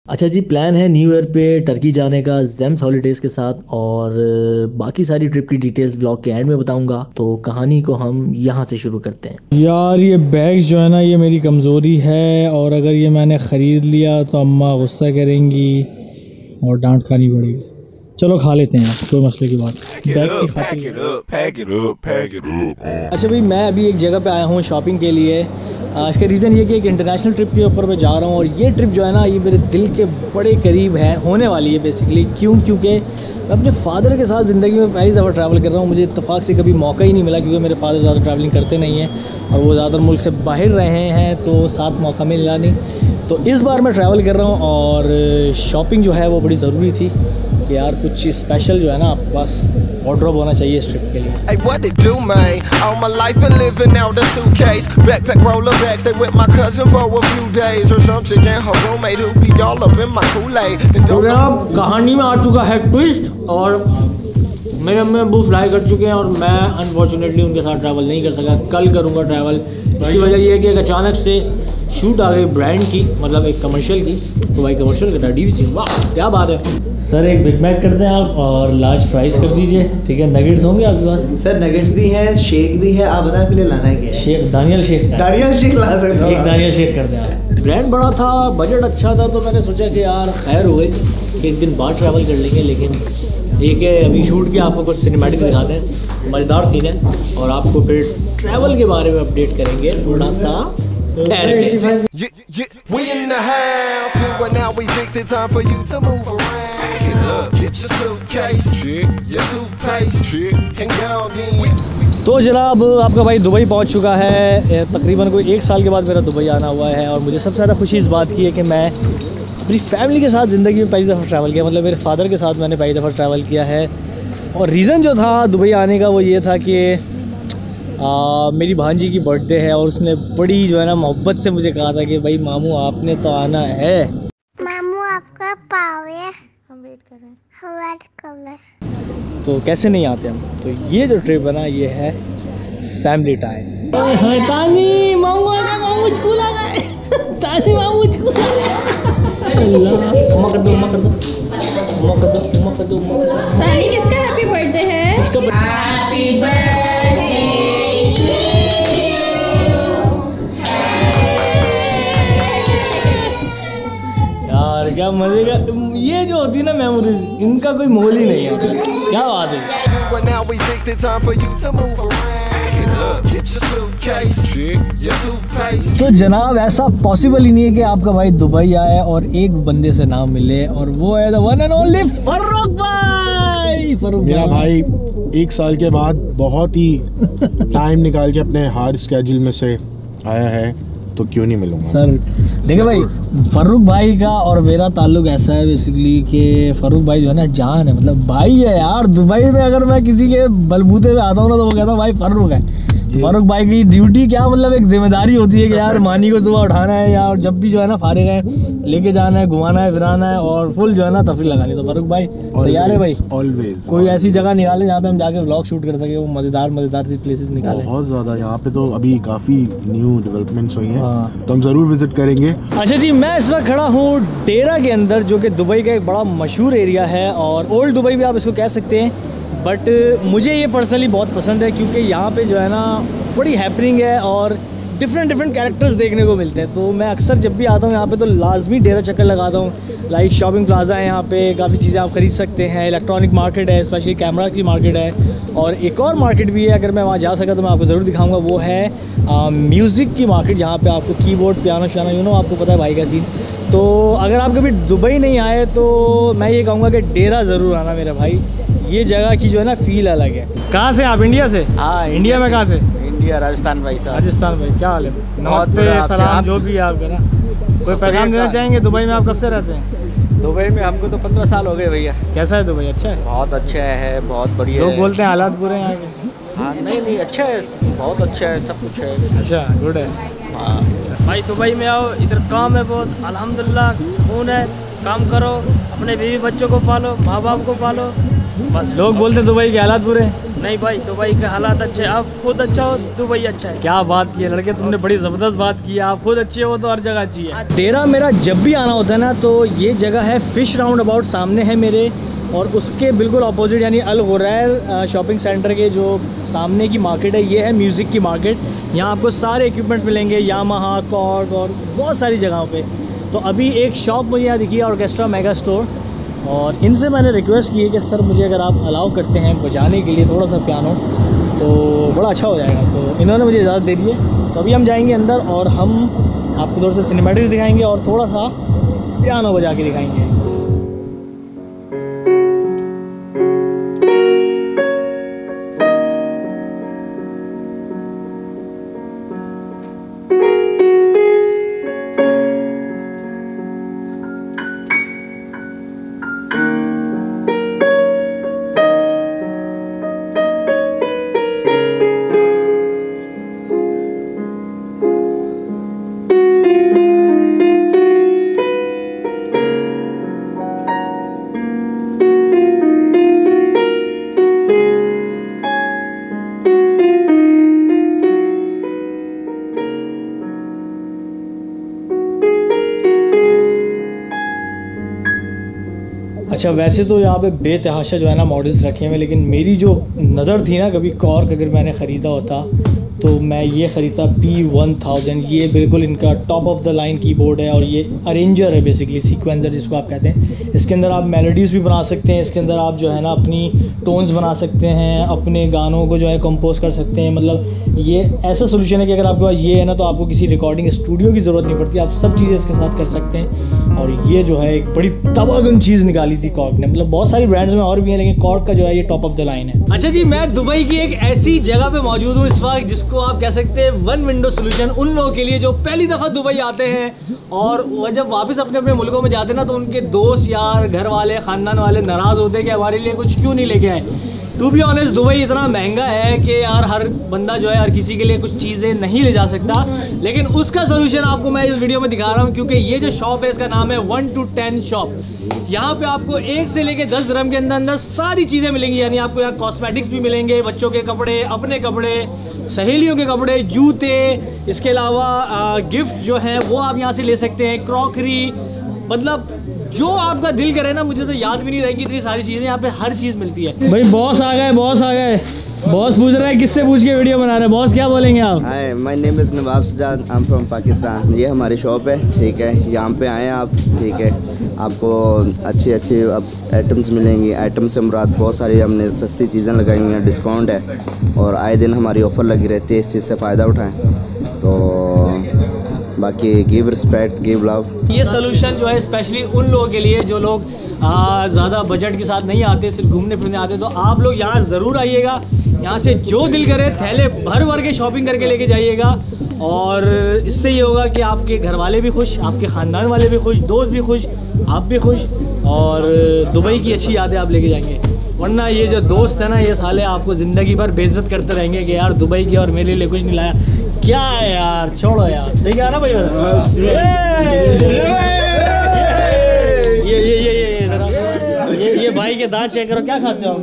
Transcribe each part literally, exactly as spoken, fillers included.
अच्छा जी, प्लान है न्यू ईयर पे टर्की जाने का जेम्स हॉलीडेज़ के साथ, और बाकी सारी ट्रिप की डिटेल्स व्लॉग के एंड में बताऊंगा। तो कहानी को हम यहाँ से शुरू करते हैं। यार ये बैग्स जो है ना, ये मेरी कमज़ोरी है, और अगर ये मैंने ख़रीद लिया तो अम्मा गुस्सा करेंगी और डांट खानी पड़ेगी। चलो खा लेते हैं, कोई मसले की बात। बैग की खातिर। अच्छा भाई, मैं अभी एक जगह पे आया हूँ शॉपिंग के लिए। इसका रीज़न ये कि एक इंटरनेशनल ट्रिप के ऊपर मैं जा रहा हूँ, और ये ट्रिप जो है ना, ये मेरे दिल के बड़े करीब है, होने वाली है बेसिकली। क्यों? क्योंकि मैं अपने फादर के साथ ज़िंदगी में पहली दफ़ा ट्रैवल कर रहा हूँ। मुझे इत्तेफाक से कभी मौका ही नहीं मिला, क्योंकि मेरे फादर ज़्यादा ट्रैवलिंग करते नहीं हैं और वो ज़्यादातर मुल्क से बाहर रहे हैं, तो साथ मौका मिला नहीं। तो इस बार मैं ट्रैवल कर रहा हूँ, और शॉपिंग जो है वो बड़ी ज़रूरी थी कि यार कुछ स्पेशल जो है ना आपके पास वार्डरोब होना चाहिए इस ट्रिप के लिए। Hey, what it do, man? All my life been living out a suitcase, backpack roller bags. Stay with my cousin for a few days, or some chick and her roommate who be all up in my Kool-Aid. तो जनाब, कहानी में आ चुका है twist, और मेरे अम्मी अब्बू फ्लाई कर चुके हैं और मैं अनफॉर्चुनेटली उनके साथ ट्रैवल नहीं कर सका। कल करूँगा ट्रैवल। इसकी वजह ये है कि एक अचानक से शूट आ गई ब्रांड की, मतलब एक कमर्शियल की। तो भाई कमर्शियल का डी वी सी, वाह क्या बात है। सर एक बिग मैक कर दें आप, और लार्ज फ्राइज कर दीजिए, ठीक है। नगेट्स होंगे आपके पास? सर नगेट्स भी हैं, शेक भी है। आप बताएं पहले लाना है क्या? Shake, Daniel shake. Daniel shake ला सकते हो। एक दानियल शेक कर दें आप। ब्रांड बड़ा था, बजट अच्छा था, तो मैंने सोचा कि यार खैर हो गई, एक दिन बाद ट्रैवल कर लेंगे। लेकिन एक है अभी शूट किया, आपको कुछ सिनेमैटिक दिखाते हैं, मज़ेदार सीन है, और आपको फिर ट्रैवल के बारे में अपडेट करेंगे थोड़ा सा। Yeah, yeah, we in the house, you and now we think the time for you to move around. Get your suitcase, your suitcase, and go again. तो जनाब, आपका भाई दुबई पहुंच चुका है। तकरीबन कोई एक साल के बाद मेरा दुबई आना हुआ है, और मुझे सबसे ज़्यादा खुशी इस बात की है कि मैं अपनी फैमिली के साथ ज़िंदगी में पहली दफ़ा ट्रैवल किया। मतलब मेरे फादर के साथ मैंने पहली दफ़ा ट्रैवल किया है। और रीज़न जो था दुबई आने का वो ये था कि आ, मेरी भांजी की बर्थडे है, और उसने बड़ी जो है ना मोहब्बत से मुझे कहा था कि भाई मामू आपने तो आना है। मामू आपका पाव है, हम वेट कर रहे हैं, हम वेट कर रहे हैं। तो कैसे नहीं आते हम। तो ये जो ट्रिप है ना, ये है फैमिली टाइम। तानी मामू आ गए, मामू स्कूल आ गए। तानी मामू स्कूल आ गए। अल्लाह मकर दो मकर दो मकर दो मकर दो। तानी किसका हैप्पी बर्थडे है? Happy birthday. यार क्या मजे का, ये जो होती है ना मेमोरीज, इनका कोई मोल ही नहीं है। क्या बात है। तो जनाब, ऐसा पॉसिबल ही नहीं है कि आपका भाई दुबई आए और एक बंदे से ना मिले, और वो है the one and only Farrukh भाई। फर्रुख मेरा भाई एक साल के बाद बहुत ही टाइम निकाल के अपने हार्ड स्केड्यूल में से आया है, तो क्यों नहीं मिलूंगा सर। देखिए भाई, फर्रुख भाई का और मेरा ताल्लुक ऐसा है बेसिकली कि फर्रुख भाई जो है ना जान है, मतलब भाई है यार। दुबई में अगर मैं किसी के बलबूते में आता हूँ ना, तो वो कहता है भाई फर्रुख है। तो फर्रुख भाई की ड्यूटी क्या, मतलब एक जिम्मेदारी होती है कि यार मानी को सुबह उठाना है, या जब भी जो है ना फारिग है लेके जाना है, घुमाना है, फिराना है, और फुल जो है ना तफरीह लगानी। तो फर्रुख भाई तैयार है भाई? ऑलवेज। कोई ऐसी जगह निकाले जहाँ पे हम जाके व्लॉग शूट कर सके, वो मजेदार मजेदार सी प्लेसेस निकाले। बहुत ज़्यादा यहाँ पे तो अभी काफ़ी न्यू डेवलपमेंट्स हुई हैं, तो हम ज़रूर विजिट करेंगे। अच्छा जी, मैं इस वक्त खड़ा हूँ डेरा के अंदर, जो कि दुबई का एक बड़ा मशहूर एरिया है, और ओल्ड दुबई भी आप इसको कह सकते हैं। बट मुझे ये पर्सनली बहुत पसंद है, क्योंकि यहाँ पे जो है ना बड़ी हैपनिंग है, और डिफरेंट डिफरेंट कैरेक्टर्स देखने को मिलते हैं। तो मैं अक्सर जब भी आता हूँ यहाँ पे तो लाजमी डेरा चक्कर लगाता हूँ। लाइक शॉपिंग प्लाजा है यहाँ पे, काफ़ी चीज़ें आप ख़रीद सकते हैं। इलेक्ट्रॉनिक मार्केट है, स्पेशली कैमरा की मार्केट है, और एक और मार्केट भी है, अगर मैं वहाँ जा सका तो मैं आपको ज़रूर दिखाऊँगा। वो है म्यूज़िक की मार्केट, जहाँ पर आपको कीबोर्ड, पियानो शानो, यू नो, आपको पता है भाई का सीन। तो अगर आप कभी दुबई नहीं आए तो मैं ये कहूँगा कि डेरा ज़रूर आना मेरा भाई। ये जगह की जो है ना फील अलग है। कहाँ से आप? इंडिया से? हाँ, इंडिया में कहाँ से? इंडिया, राजस्थान भाई साहब। राजस्थान भाई, क्या हाल है? नमस्ते, सलाम, जो भी है आपका ना। कोई पैगाम देना चाहेंगे? दुबई में आप कब से रहते हैं? दुबई में हमको तो पंद्रह साल हो गए भैया। कैसा है दुबई? अच्छा है? बहुत अच्छा है, बहुत बढ़िया। लोग बोलते हैं हालात बुरे हैं यहाँ के। हाँ नहीं नहीं, अच्छा है, बहुत अच्छा है, सब कुछ है। अच्छा, गुड है। हाँ भाई, दुबई में आओ, इधर काम है बहुत, अल्हम्दुलिल्लाह सुकून है। काम करो, अपने बीवी बच्चों को पालो, माँ बाप को पालो, बस। लोग बोलते दुबई के हालात बुरे हैं। नहीं भाई, दुबई के हालात अच्छे हैं। आप खुद अच्छा हो, दुबई अच्छा है। क्या बात की है लड़के, तुमने बड़ी ज़बरदस्त बात की है। आप खुद अच्छे हो तो हर जगह अच्छी है। डेरा मेरा जब भी आना होता है ना, तो ये जगह है फिश राउंड अबाउट सामने है मेरे, और उसके बिल्कुल अपोजिट यानी अल गुरैर शॉपिंग सेंटर के जो सामने की मार्केट है, ये है म्यूज़िक की मार्केट। यहाँ आपको सारे इक्विपमेंट्स मिलेंगे, यामाहा, कॉर्ड और बहुत सारी जगहों पे। तो अभी एक शॉप मुझे यहाँ दिखी है, ऑर्केस्ट्रा मेगा स्टोर, और इनसे मैंने रिक्वेस्ट की है कि सर मुझे अगर आप अलाउ करते हैं बजाने के लिए थोड़ा सा पियानो तो बड़ा अच्छा हो जाएगा। तो इन्होंने मुझे इजाज़त दे दी है। तो अभी हम जाएंगे अंदर और हम आपको थोड़ा सा सिनेमैटिक्स दिखाएंगे और थोड़ा सा पियानो बजा के दिखाएंगे। अच्छा, वैसे तो यहाँ पे बेतहाशा जो है ना मॉडल्स रखे हुए हैं, लेकिन मेरी जो नज़र थी ना, कभी कॉर्क अगर मैंने ख़रीदा होता तो मैं ये ख़रीदा पी वन थाउजेंड। ये बिल्कुल इनका top of the line keyboard है और ये अरेंजर है बेसिकली, सीक्वेंसर जिसको आप कहते हैं। इसके अंदर आप मेलोडीज़ भी बना सकते हैं, इसके अंदर आप जो है ना अपनी टोन्स बना सकते हैं, अपने गानों को जो है कंपोज कर सकते हैं। मतलब ये ऐसा सोल्यूशन है कि अगर आपके पास ये है ना तो आपको किसी रिकॉर्डिंग स्टूडियो की ज़रूरत नहीं पड़ती, आप सब चीज़ें इसके साथ कर सकते हैं। और ये जो है एक बड़ी तबागन चीज़ निकाली थी कॉर्क ने। मतलब बहुत सारी ब्रांड्स में और भी हैं, लेकिन कॉर्क का जो है ये टॉप ऑफ द लाइन है। अच्छा जी, मैं दुबई की एक ऐसी जगह पे मौजूद हूँ इस वक्त जिसको आप कह सकते हैं वन विंडो सोल्यूशन उन लोगों के लिए जो पहली दफ़ा दुबई आते हैं और वह जब वापस अपने अपने मुल्कों में जाते हैं ना, तो उनके दोस्त यार, घर वाले, ख़ानदान वाले नाराज़ होते हैं कि हमारे लिए कुछ क्यों नहीं लेके आए। टू बी ऑनेस्ट, दुबई इतना महंगा है कि यार हर बंदा जो है हर किसी के लिए कुछ चीज़ें नहीं ले जा सकता, लेकिन उसका सोल्यूशन आपको मैं इस वीडियो में दिखा रहा हूँ। क्योंकि ये जो शॉप है इसका नाम है वन टू टेन शॉप। यहाँ पे आपको एक से लेके दस दिरहम के अंदर अंदर सारी चीज़ें मिलेंगी। यानी आपको यहाँ कॉस्मेटिक्स भी मिलेंगे, बच्चों के कपड़े, अपने कपड़े, सहेलियों के कपड़े, जूते, इसके अलावा गिफ्ट जो है वो आप यहाँ से ले सकते हैं, क्रॉकरी, मतलब जो आपका दिल करे ना। मुझे तो याद भी नहीं रहेगी इतनी सारी चीज़ें, यहाँ पे हर चीज़ मिलती है। भाई बॉस आ गए, बॉस आ गए। बॉस पूछ रहा है किससे पूछ के वीडियो बना रहे हैं। बॉस क्या बोलेंगे आप? Hi, my name is Nawab Sajjad, I am from Pakistan. ये हमारी शॉप है, ठीक है। यहाँ पे आए आप, ठीक है। आपको अच्छी अच्छी अब आइटम्स मिलेंगी। आइटम से मुराद बहुत सारी हमने सस्ती चीज़ें लगाई हुई हैं, डिस्काउंट है और आए दिन हमारी ऑफ़र लगी रहती है, इस चीज़ से फ़ायदा उठाएँ। तो बाकी गिव रिस्पेक्ट, गिव लव। ये सोल्यूशन जो है स्पेशली उन लोगों के लिए जो लोग ज़्यादा बजट के साथ नहीं आते, सिर्फ घूमने फिरने आते, तो आप लोग यहाँ ज़रूर आइएगा। यहाँ से जो दिल करे थैले भर भर के शॉपिंग करके लेके जाइएगा, और इससे ये होगा कि आपके घर वाले भी खुश, आपके ख़ानदान वाले भी खुश, दोस्त भी खुश, आप भी खुश, और दुबई की अच्छी यादें आप लेके जाएंगे। वरना ये जो दोस्त है ना, ये साले आपको ज़िंदगी भर बेइज्जत करते रहेंगे कि यार दुबई की और मेरे लिए कुछ नहीं लाया। क्या है यार, छोड़ो यार। ठीक है ना भाई? ये ये ये ये ये ये भाई के दांत चेक करो, क्या खाते हो?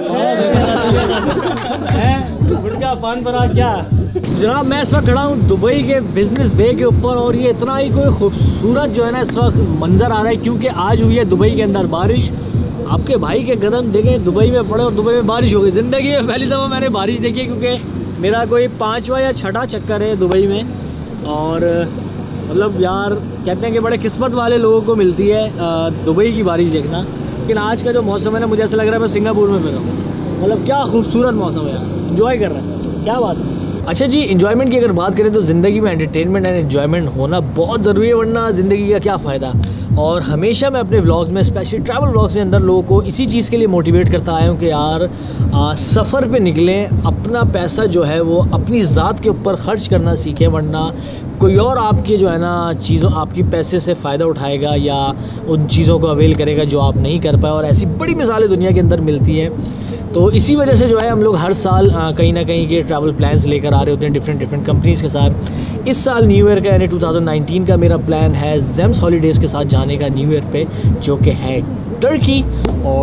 गुटखा, पान पराग, क्या? जनाब, मैं इस वक्त खड़ा हूँ दुबई के बिजनेस बे के ऊपर, और ये इतना ही कोई खूबसूरत जो है ना इस वक्त मंजर आ रहा है, क्योंकि आज हुई है दुबई के अंदर बारिश। आपके भाई के कदम देखें दुबई में पड़े और दुबई में बारिश हो गई। ज़िंदगी में पहली दफ़ा मैंने बारिश देखी है, क्योंकि मेरा कोई पाँचवा या छठा चक्कर है दुबई में। और मतलब यार कहते हैं कि बड़े किस्मत वाले लोगों को मिलती है दुबई की बारिश देखना। लेकिन आज का जो मौसम है ना, मुझे ऐसा लग रहा है मैं सिंगापुर में फिर हूँ। मतलब क्या खूबसूरत मौसम है यार, इन्जॉय कर रहे हैं, क्या बात है। अच्छा जी, इन्जॉयमेंट की अगर बात करें तो ज़िंदगी में एंटरटेनमेंट एंड एन्जॉयमेंट होना बहुत ज़रूरी है, वरना ज़िंदगी का क्या फ़ायदा। और हमेशा मैं अपने व्लॉग्स में, स्पेशली ट्रैवल व्लॉग्स के अंदर, लोगों को इसी चीज़ के लिए मोटिवेट करता आया हूँ कि यार सफ़र पे निकलें, अपना पैसा जो है वो अपनी ज़ात के ऊपर ख़र्च करना सीखें, वरना कोई और आपके जो है ना चीज़ों आपकी पैसे से फ़ायदा उठाएगा या उन चीज़ों को अवेल करेगा जो आप नहीं कर पाए। और ऐसी बड़ी मिसालें दुनिया के अंदर मिलती हैं। तो इसी वजह से जो है हम लोग हर साल कहीं ना कहीं के ट्रैवल प्लान्स लेकर आ रहे होते हैं डिफरेंट डिफरेंट कंपनीज़ के साथ। इस साल न्यू ईयर का यानी टू थाउजेंड नाइनटीन का मेरा प्लान है जेम्स हॉलीडेज़ के साथ जाने का न्यू ईयर पे, जो कि है टर्की। और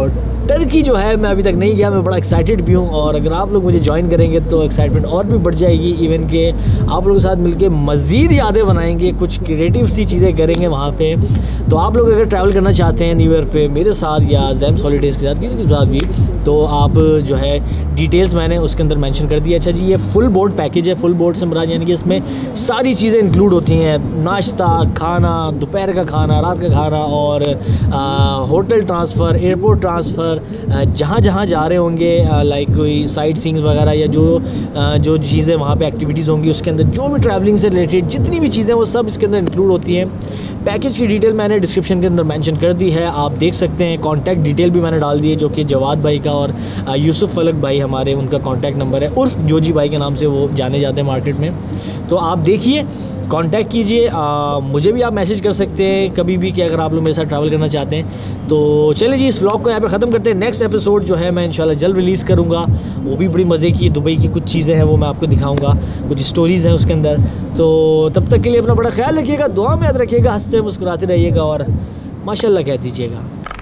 टर्की जो है मैं अभी तक नहीं गया, मैं बड़ा एक्साइटेड भी हूँ और अगर आप लोग मुझे ज्वाइन करेंगे तो एक्साइटमेंट और भी बढ़ जाएगी। इवन के आप लोगों के साथ मिलके मज़ीद यादें बनाएंगे, कुछ क्रिएटिव सी चीज़ें करेंगे वहाँ पे। तो आप लोग अगर ट्रैवल करना चाहते हैं न्यू ईयर पे मेरे साथ या जैम्स हॉलीडेज़ के साथ किसी के साथ भी, तो आप जो है डिटेल्स मैंने उसके अंदर मेंशन कर दी। अच्छा जी, ये फुल बोर्ड पैकेज है। फुल बोर्ड से मुराद यानी कि इसमें सारी चीज़ें इंक्लूड होती हैं, नाश्ता, खाना, दोपहर का खाना, रात का खाना और आ, होटल ट्रांसफ़र, एयरपोर्ट ट्रांसफ़र, जहाँ जहाँ जा रहे होंगे, लाइक कोई साइट सीइंग वगैरह या जो आ, जो चीज़ें वहाँ पे एक्टिविटीज़ होंगी उसके अंदर जो भी ट्रैवलिंग से रिलेटेड जितनी भी चीज़ें वो सब इसके अंदर इंक्लूड होती हैं। पैकेज की डिटेल मैंने डिस्क्रिप्शन के अंदर मेंशन कर दी है, आप देख सकते हैं। कॉन्टैक्ट डिटेल भी मैंने डाल दी है जो कि जवाद भाई का और यूसुफ फलक भाई हमारे, उनका कॉन्टैक्ट नंबर है, उर्फ जोजी भाई के नाम से वो जाने जाते हैं मार्केट में। तो आप देखिए, कांटेक्ट कीजिए, मुझे भी आप मैसेज कर सकते हैं कभी भी कि अगर आप लोग मेरे साथ ट्रैवल करना चाहते हैं। तो चलिए जी, इस व्लॉग को यहाँ पे ख़त्म करते हैं। नेक्स्ट एपिसोड जो है मैं इंशाल्लाह जल्द रिलीज़ करूँगा, वो भी बड़ी मज़े की दुबई की कुछ चीज़ें हैं वो मैं आपको दिखाऊँगा, कुछ स्टोरीज़ हैं उसके अंदर। तो तब तक के लिए अपना बड़ा ख्याल रखिएगा, दुआ में याद रखिएगा, हंसते मुस्कुराते रहिएगा और माशाल्लाह कह दीजिएगा।